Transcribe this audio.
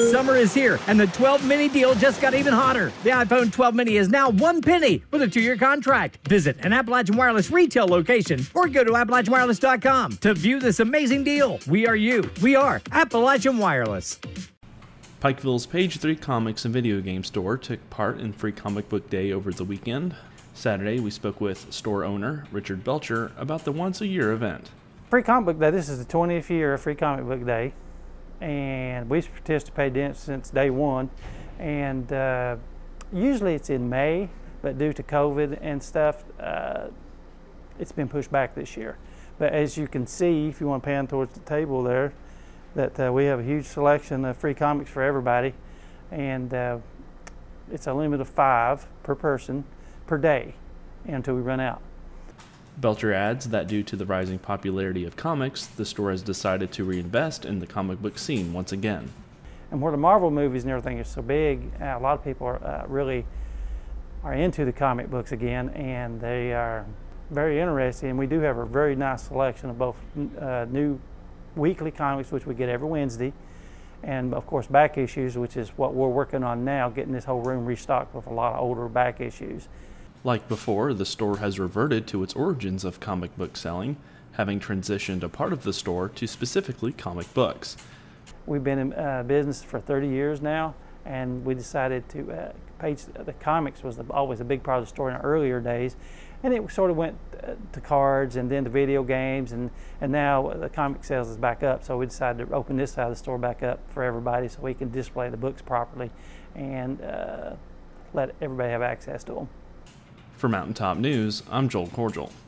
Summer is here, and the 12 mini deal just got even hotter. The iPhone 12 mini is now $1 penny with a 2-year contract. Visit an Appalachian Wireless retail location or go to AppalachianWireless.com to view this amazing deal. We are you. We are Appalachian Wireless. Pikeville's Page-3 comics and video game store took part in Free Comic Book Day over the weekend. Saturday, we spoke with store owner Richard Belcher about the once-a-year event. Free Comic Book Day, this is the 20th year of Free Comic Book Day, and we've participated in it since day one. And usually it's in May, but due to COVID and stuff, it's been pushed back this year. But as you can see, if you want to pan towards the table there, that we have a huge selection of free comics for everybody, and it's a limit of 5 per person per day until we run out. Belcher adds that due to the rising popularity of comics, the store has decided to reinvest in the comic book scene once again. And where the Marvel movies and everything is so big, a lot of people are really into the comic books again, and they are very interested. And we do have a very nice selection of both new weekly comics, which we get every Wednesday, and of course back issues, which is what we're working on now, getting this whole room restocked with a lot of older back issues. Like before, the store has reverted to its origins of comic book selling, having transitioned a part of the store to specifically comic books. We've been in business for 30 years now, and we decided to the comics was always a big part of the store in the earlier days, and it sort of went to cards and then to video games, and now the comic sales is back up, so we decided to open this side of the store back up for everybody so we can display the books properly and let everybody have access to them. For Mountaintop News, I'm Joel Cordial.